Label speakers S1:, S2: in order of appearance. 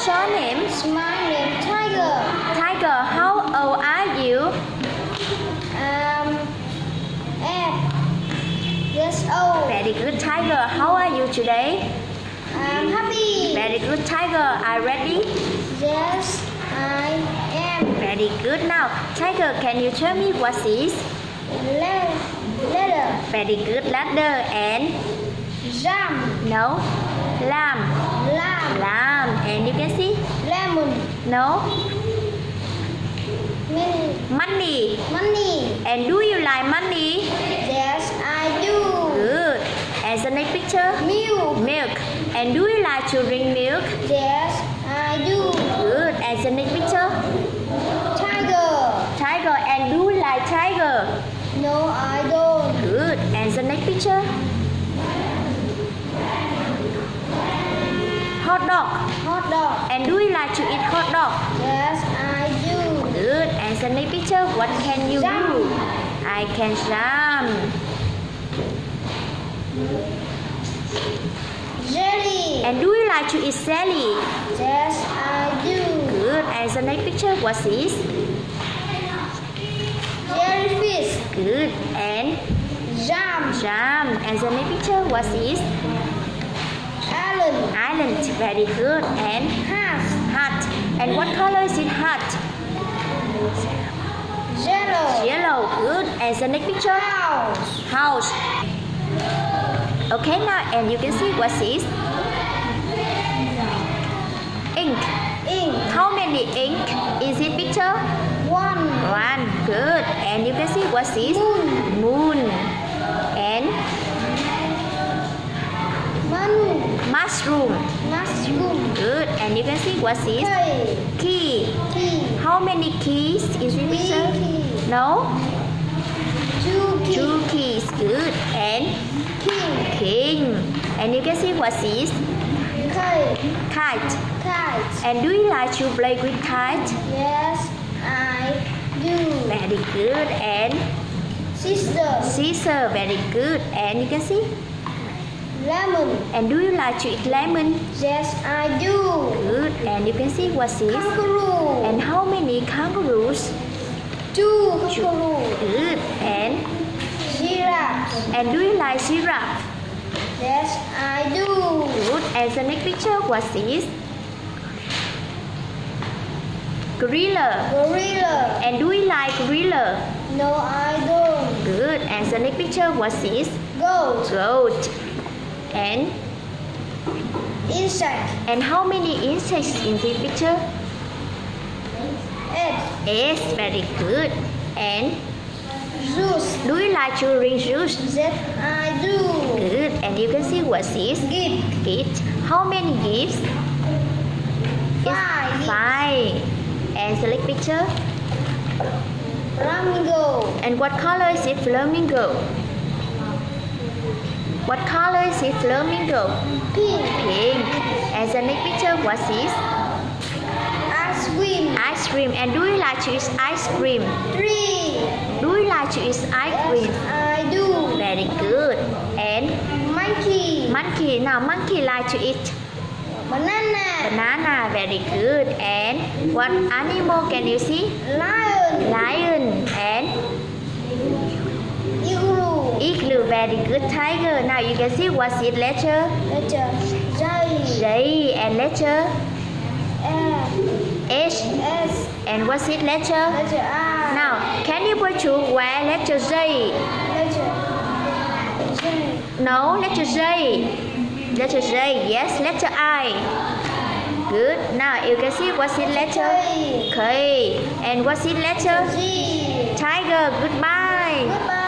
S1: What's your name?
S2: My name Tiger.
S1: Tiger, how old are you?
S2: 8 years old.
S1: Very good, Tiger. How are you today?
S2: I'm happy.
S1: Very good, Tiger. Are you ready?
S2: Yes, I am.
S1: Very good. Now, Tiger, can you tell me what is?
S2: Letter.
S1: Very good, ladder. And?
S2: Jam.
S1: No. Lamb. Lamb. And you can see?
S2: Lemon.
S1: No.
S2: Money.
S1: Money. And do you like money?
S2: Yes, I do.
S1: Good. And the next picture? Milk. And do you like to drink milk?
S2: Yes, I do.
S1: Good. And the next picture? Tiger. And do you like tiger?
S2: No, I don't.
S1: Good. And the next picture? Hot dog. And do you like to eat hot dog?
S2: Yes, I do.
S1: Good. And the next picture? What can you
S2: Jump.
S1: do? I can jump.
S2: Jelly.
S1: And do you like to eat jelly?
S2: Yes, I do.
S1: Good. And the next picture? What is?
S2: Jellyfish.
S1: Good. And
S2: Jam.
S1: And the next picture? What is? Island. Very good. And hat. And what color is it hat? Yellow. Good. And the next picture? House. Okay, now and you can see what is? Ink. How many ink is it picture? One. Good. And you can see what is? Moon. And mushroom. Good. And you can see what is? Key. How many keys is it picture? No? 2 keys. Good. And king. And you can see what is? Kite. And do you like to play with kite?
S2: Yes, I do.
S1: Very good. And scissor. Very good. And you can see?
S2: Lemon.
S1: And do you like to eat lemon?
S2: Yes, I do.
S1: Good. And you can see what is?
S2: Kangaroo.
S1: And how many kangaroos?
S2: 2 kangaroo.
S1: Good. And
S2: Giraffe.
S1: do you like giraffe?
S2: Yes, I do.
S1: Good. And the next picture, what is? Gorilla. And do you like gorilla?
S2: No, I don't.
S1: Good. And the next picture, what is? Goat. And
S2: Insect.
S1: And how many insects in this picture? 8. Very good. And
S2: Juice.
S1: do you like to drink juice?
S2: Yes, I do.
S1: Good. And you can see what is? Gift. How many gifts? 5. And select picture.
S2: Flamingo.
S1: And what color is it? Flamingo. What color is it? Flamingo. Pink. And the next picture, what is? Ice cream. And do you like to eat ice cream?
S2: 3.
S1: Do you like to eat ice cream?
S2: Yes, I do.
S1: Very good. And
S2: Monkey.
S1: Now monkey like to eat banana. Very good. And what animal can you see? Lion. And igloo. Very good. Tiger. Now you can see what's it letter? J. And letter? H. And what's it letter?
S2: I.
S1: Now can you put to where letter J? No, letter J. Yes, letter I. Good. Now you can see what's it letter? K. And what's it letter?
S2: G.
S1: Tiger. Goodbye.